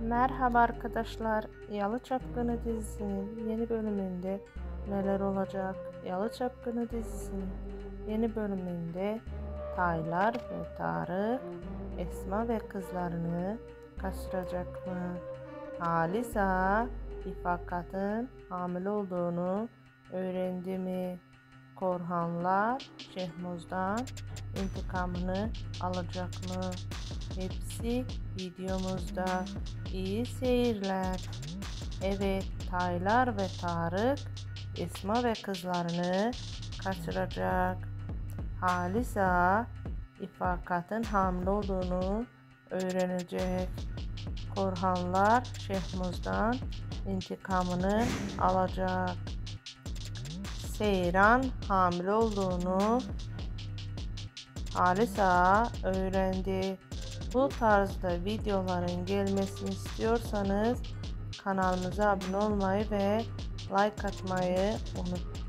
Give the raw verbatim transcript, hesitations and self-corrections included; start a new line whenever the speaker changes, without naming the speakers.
Merhaba arkadaşlar. Yalı Çapkını dizisinin yeni bölümünde neler olacak? Yalı Çapkını dizisinin yeni bölümünde Taylar ve Tarık Esma ve kızlarını kaçıracak mı? Halisa İfakat'ın hamile olduğunu öğrendi mi? Korhanlar Şehmuz'dan intikamını alacak mı? Hepsi videomuzda. İyi seyirler. Evet, Taylar ve Tarık Esma ve kızlarını kaçıracak. Halisa İfakat'ın hamile olduğunu öğrenecek. Korhanlar Şehmuz'dan intikamını alacak. Seyran hamile olduğunu Halisa öğrendi. Bu tarzda videoların gelmesini istiyorsanız kanalımıza abone olmayı ve like atmayı unutmayın.